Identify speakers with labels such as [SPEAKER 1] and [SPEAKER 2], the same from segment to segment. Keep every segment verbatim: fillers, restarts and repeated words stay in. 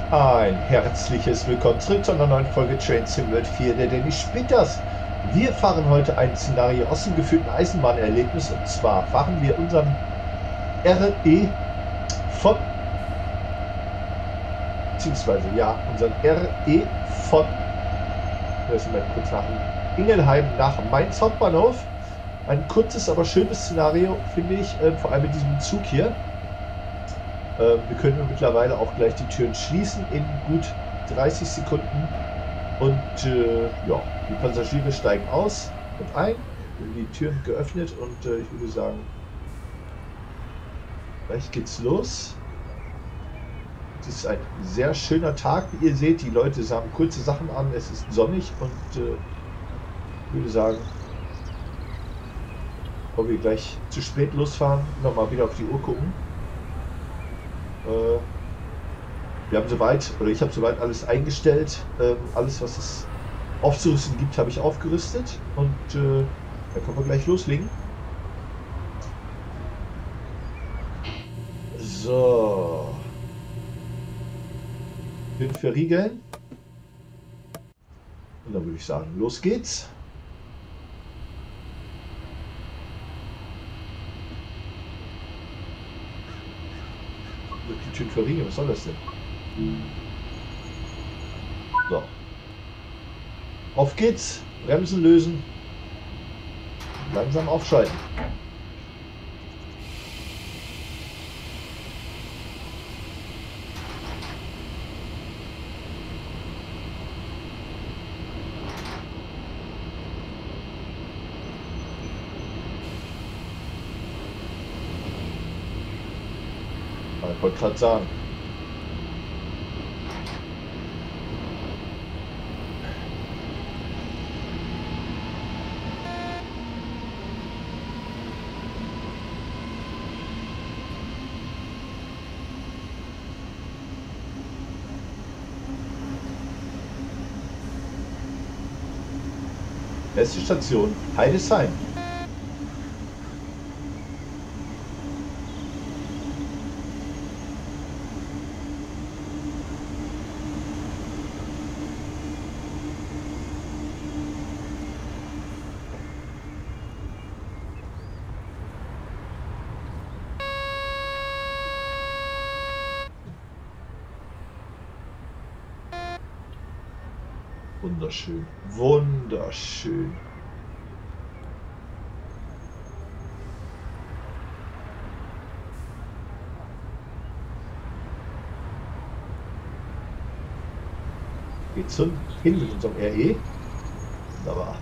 [SPEAKER 1] Ein herzliches Willkommen zurück zu einer neuen Folge Train Sim World vier, der Dennis spielt das. Wir fahren heute ein Szenario aus dem geführten Eisenbahnerlebnis, und zwar fahren wir unseren R E von, beziehungsweise ja, unseren R E von, müssen wir kurz nach Ingelheim nach Mainz Hauptbahnhof. Ein kurzes, aber schönes Szenario, finde ich, äh, vor allem mit diesem Zug hier. Äh, wir können mittlerweile auch gleich die Türen schließen in gut dreißig Sekunden. Und äh, ja, die Passagiere steigen aus und ein, die Türen geöffnet, und äh, ich würde sagen, gleich geht's los. Es ist ein sehr schöner Tag, wie ihr seht. Die Leute haben kurze Sachen an, es ist sonnig, und äh, ich würde sagen, bevor wir gleich zu spät losfahren, nochmal wieder auf die Uhr gucken. Äh, wir haben soweit, oder ich habe soweit alles eingestellt. Ähm, alles, was es aufzurüsten gibt, habe ich aufgerüstet, und äh, da können wir gleich loslegen. So. Den verriegeln. Und dann würde ich sagen, los geht's. Die Türen verriegeln, was soll das denn? So. Auf geht's. Bremsen lösen. Langsam aufschalten. Ich wollte gerade sagen. Letzte Station, Heidesheim. Wunderschön, wunderschön. Geht zum hin mit unserem R E. Wunderbar.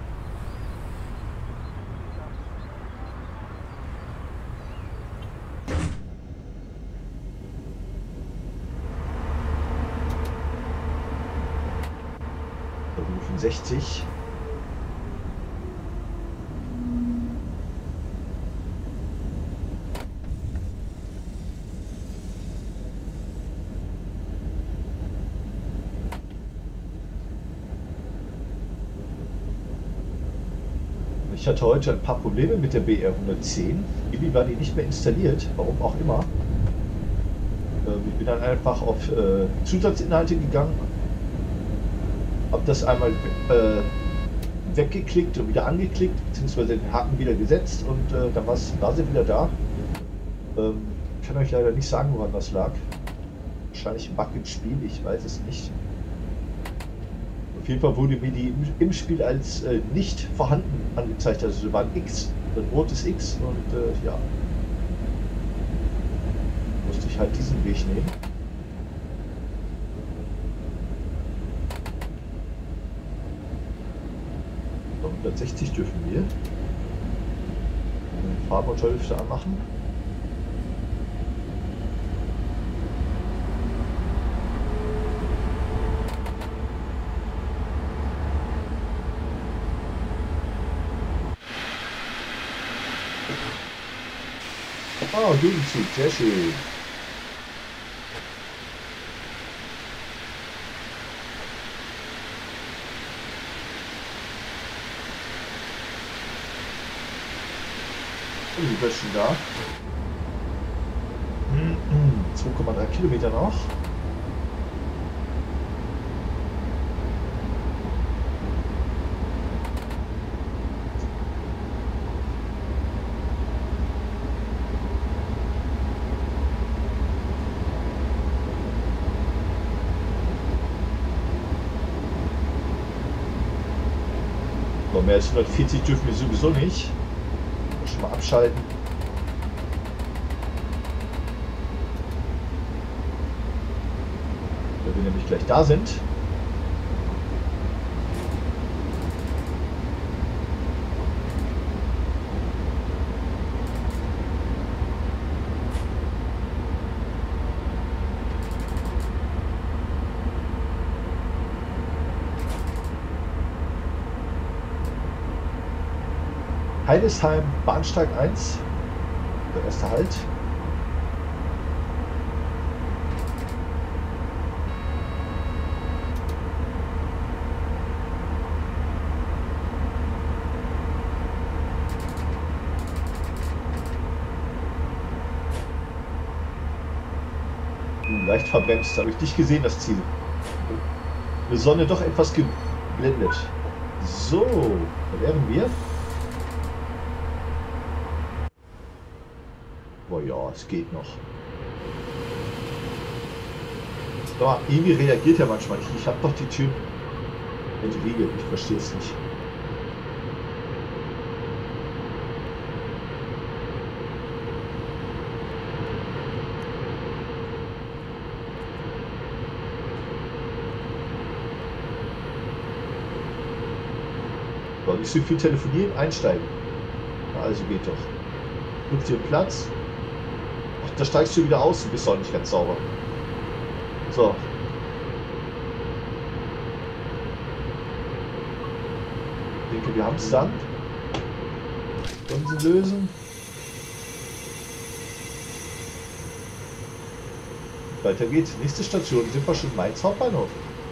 [SPEAKER 1] sechzig. Ich hatte heute ein paar Probleme mit der B R hundertzehn. Irgendwie war die nicht mehr installiert, warum auch immer. Ich bin dann einfach auf äh, Zusatzinhalte gegangen, habe das einmal äh, weggeklickt und wieder angeklickt, beziehungsweise den Haken wieder gesetzt, und äh, dann war sie wieder da. Ähm, ich kann euch leider nicht sagen, woran das lag. Wahrscheinlich ein Bug im Spiel, ich weiß es nicht. Auf jeden Fall wurde mir die im, im Spiel als äh, nicht vorhanden angezeigt, also war ein X, ein rotes X, und äh, ja, musste ich halt diesen Weg nehmen. hundertsechzig dürfen wir. Fahrmotorlüfter anmachen. Ah, Gegenzug, sehr schön. Und die Böschen da. zwei Komma drei Kilometer noch. mehr als hundertvierzig dürfen wir sowieso nicht. Schon mal abschalten. Weil wir nämlich gleich da sind. Heidesheim, Bahnsteig eins, der erste Halt. Uh, leicht verbremst, habe ich nicht gesehen, das Ziel. Die Sonne doch etwas geblendet. So, da wären wir. Oh ja, es geht noch. Aber irgendwie reagiert er manchmal nicht. Ich habe doch die Tür entriegelt. Ich verstehe es nicht. So, nicht so viel telefonieren, einsteigen. Na, also geht doch. Such dir Platz. Ach, da steigst du wieder aus und bist auch nicht ganz sauber. So. Ich denke, wir haben es dann. Können sie lösen. Weiter geht's. Nächste Station sind wir schon Mainz Hauptbahnhof.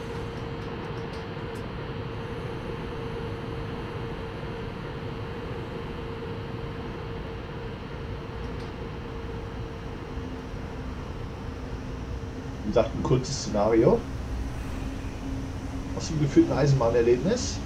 [SPEAKER 1] Wie gesagt, ein kurzes Szenario aus dem gefühlten Eisenbahnerlebnis.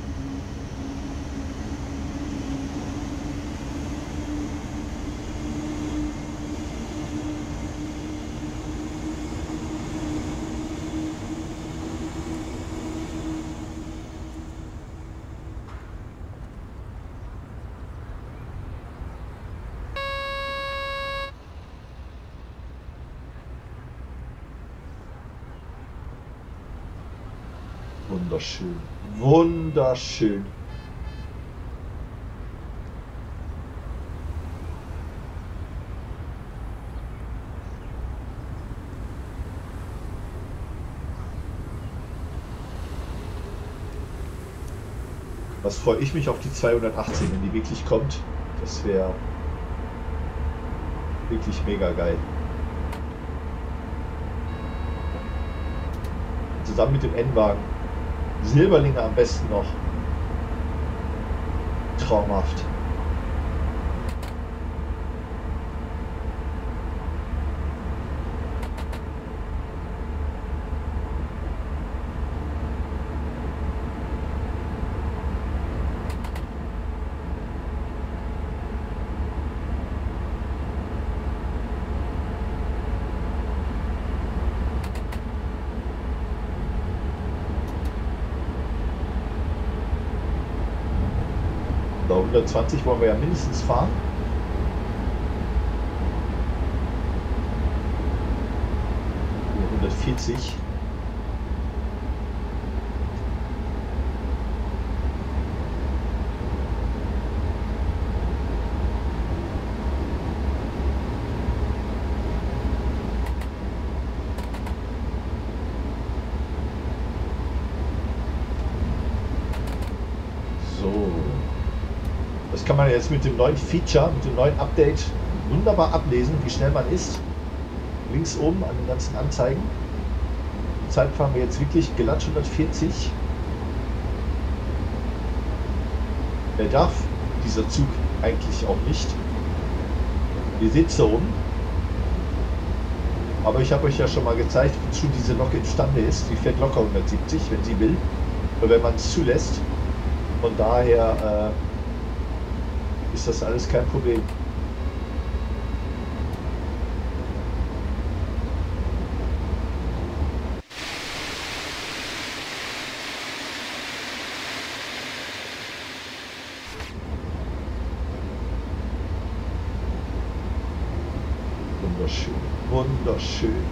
[SPEAKER 1] Wunderschön, wunderschön. Was freue ich mich auf die zweihundertachtzehn, wenn die wirklich kommt. Das wäre wirklich mega geil. Zusammen mit dem N-Wagen. Silberlinge am besten noch. Traumhaft. hundertzwanzig wollen wir ja mindestens fahren. hundertvierzig. Das kann man jetzt mit dem neuen Feature, mit dem neuen Update wunderbar ablesen, wie schnell man ist. Links oben an den ganzen Anzeigen. Zurzeit fahren wir jetzt wirklich glatt hundertvierzig. Wer darf dieser Zug eigentlich auch nicht? Ihr seht es da oben. Aber ich habe euch ja schon mal gezeigt, wozu diese Lok imstande ist. Die fährt locker hundertsiebzig, wenn sie will. Oder wenn man es zulässt. Von daher äh, ist das alles kein Problem. wunderschön, wunderschön.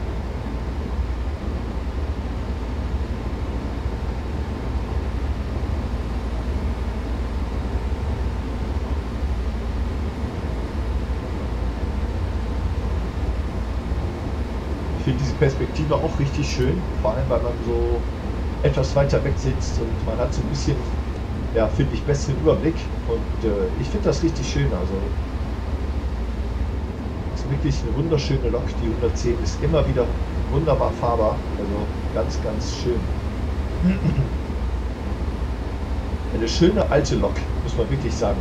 [SPEAKER 1] Ich finde diese Perspektive auch richtig schön, vor allem weil man so etwas weiter weg sitzt und man hat so ein bisschen, ja, finde ich, besseren Überblick und äh, ich finde das richtig schön. Also es ist wirklich eine wunderschöne Lok. Die hundertzehn ist immer wieder wunderbar fahrbar, also ganz, ganz schön. Eine schöne alte Lok, muss man wirklich sagen.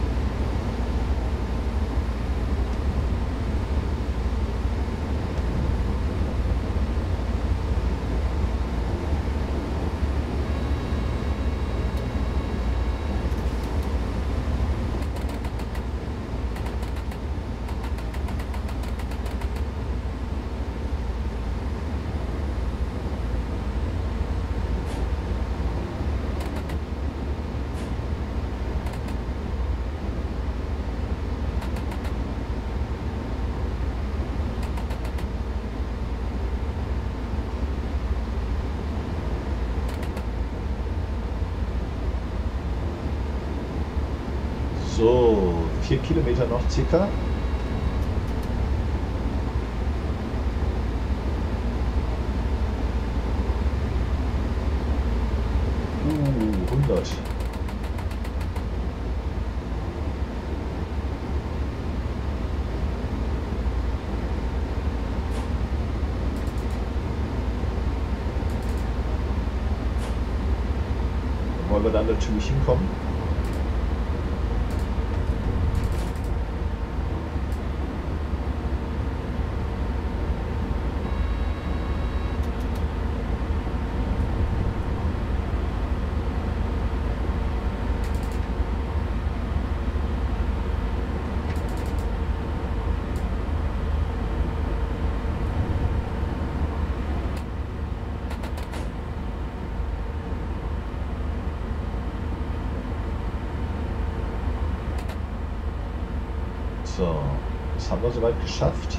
[SPEAKER 1] So, vier Kilometer noch circa. Uh, hundert. Da wollen wir dann natürlich hinkommen. So, das haben wir soweit geschafft.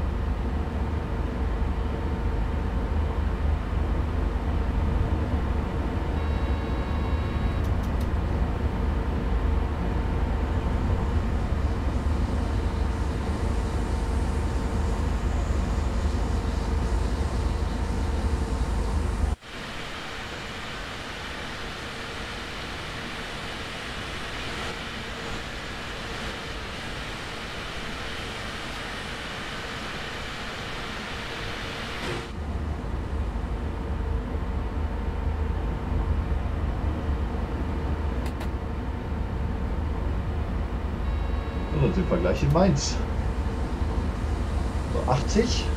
[SPEAKER 1] Und dann sind wir gleich in Mainz. So, achtzig.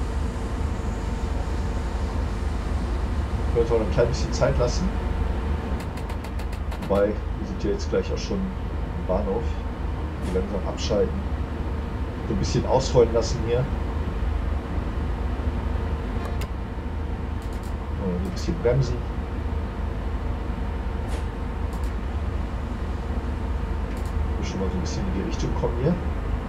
[SPEAKER 1] Ich wollte auch ein klein bisschen Zeit lassen. Wobei, wir sind ja jetzt gleich auch schon im Bahnhof. Wir langsam abschalten. So ein bisschen ausrollen lassen hier. Und ein bisschen bremsen. Schon mal so ein bisschen in die Richtung kommen hier.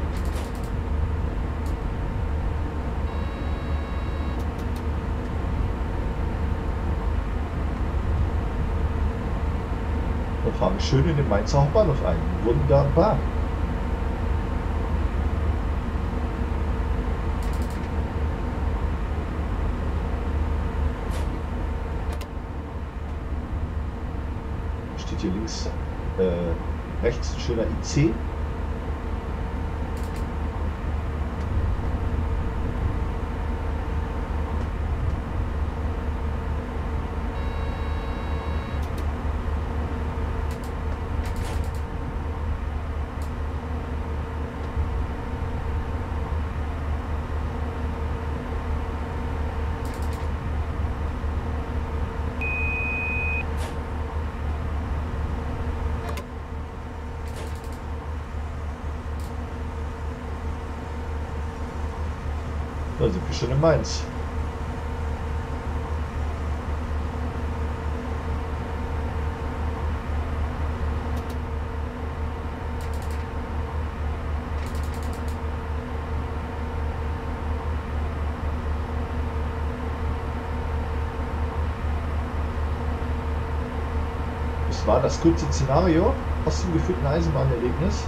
[SPEAKER 1] Wir fahren schön in den Mainzer Hauptbahnhof ein. Wunderbar. Steht hier links, äh, rechts ein schöner I C. Da sind wir schon in Mainz. war das kurze Szenario aus dem geführten Eisenbahnerlebnis.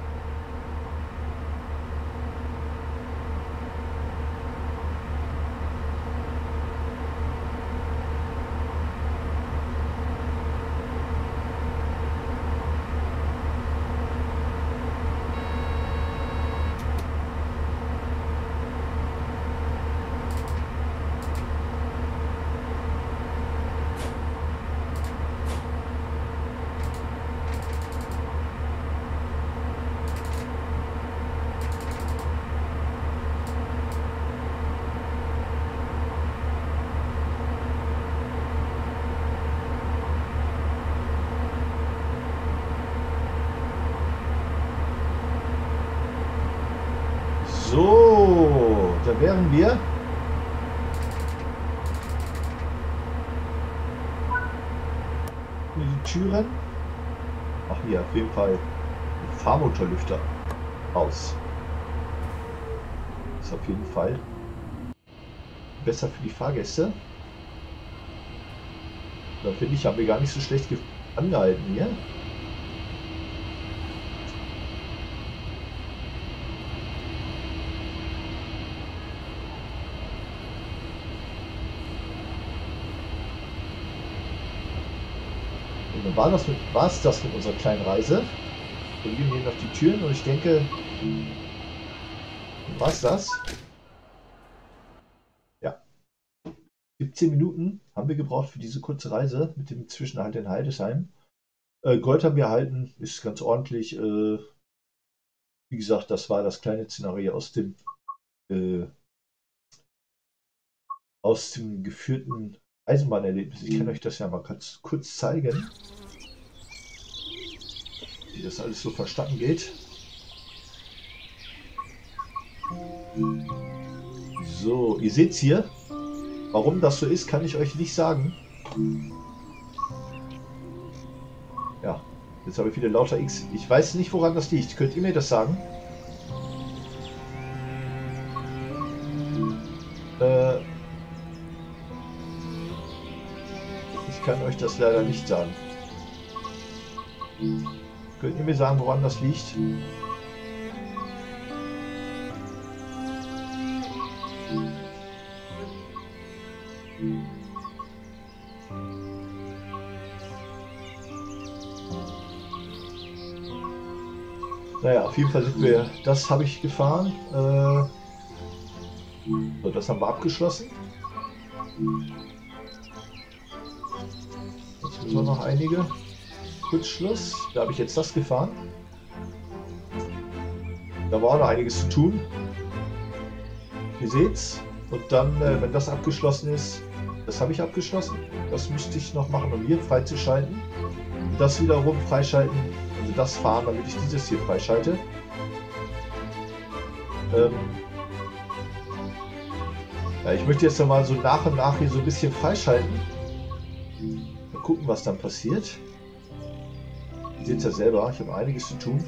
[SPEAKER 1] So, da wären wir. Die Türen. Ach hier, auf jeden Fall Fahrmotorlüfter aus. Ist auf jeden Fall besser für die Fahrgäste. Da finde ich, haben wir gar nicht so schlecht angehalten hier. Dann war das mit, war es das mit unserer kleinen Reise. Wir gehen hier noch die Türen und ich denke, war es das? Ja. siebzehn Minuten haben wir gebraucht für diese kurze Reise mit dem Zwischenhalt in Heidesheim. Äh, Gold haben wir erhalten, ist ganz ordentlich. Äh, wie gesagt, das war das kleine Szenario aus dem äh, aus dem geführten Eisenbahnerlebnis. Ich kann euch das ja mal ganz kurz zeigen, wie das alles so verstanden geht. So, ihr seht es hier. Warum das so ist, kann ich euch nicht sagen. Ja, jetzt habe ich wieder lauter X. Ich weiß nicht, woran das liegt. Könnt ihr mir das sagen? Äh, ich kann euch das leider nicht sagen. Könnt ihr mir sagen, woran das liegt? Naja, auf jeden Fall sind wir, das habe ich gefahren. Äh, so, das haben wir abgeschlossen. Jetzt müssen wir noch einige. Kurzschluss. Da habe ich jetzt das gefahren. Da war auch noch einiges zu tun. Ihr seht's. Und dann, äh, wenn das abgeschlossen ist, das habe ich abgeschlossen. Das müsste ich noch machen, um hier freizuschalten. Und das wiederum freischalten. Also das fahren, damit ich dieses hier freischalte. Ähm ja, ich möchte jetzt noch mal so nach und nach hier so ein bisschen freischalten. Mal gucken, was dann passiert. Ihr seht es ja selber, ich habe einiges zu tun.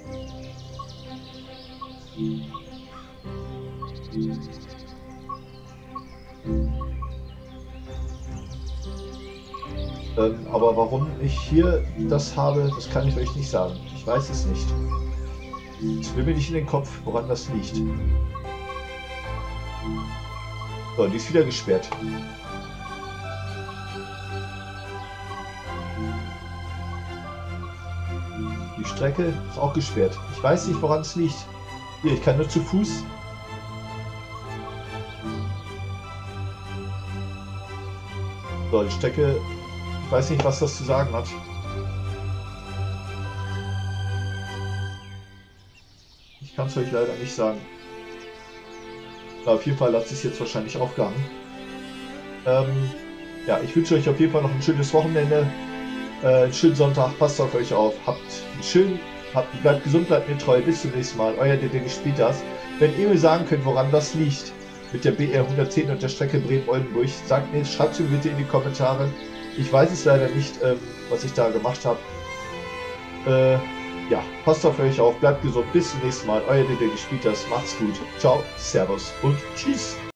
[SPEAKER 1] Ähm, aber warum ich hier das habe, das kann ich euch nicht sagen. Ich weiß es nicht. Es will mir nicht in den Kopf, woran das liegt. So, die ist wieder gesperrt. Die Strecke ist auch gesperrt. Ich weiß nicht, woran es liegt. Hier, ich kann nur zu Fuß. So, die Strecke, ich weiß nicht, was das zu sagen hat. Ich kann es euch leider nicht sagen. Aber auf jeden Fall hat es jetzt wahrscheinlich aufgehangen. Ähm, ja, ich wünsche euch auf jeden Fall noch ein schönes Wochenende. Äh, einen schönen Sonntag. Passt auf euch auf. Habt einen schönen, habt, bleibt gesund, bleibt mir treu. Bis zum nächsten Mal. Euer D D gespielt das. Wenn ihr mir sagen könnt, woran das liegt, mit der B R hundertzehn und der Strecke Bremen-Oldenburg, sagt mir, schreibt es mir bitte in die Kommentare. Ich weiß es leider nicht, ähm, was ich da gemacht habe. Äh, ja, passt auf euch auf, bleibt gesund, bis zum nächsten Mal. Euer D D gespielt das, macht's gut. Ciao, Servus und Tschüss.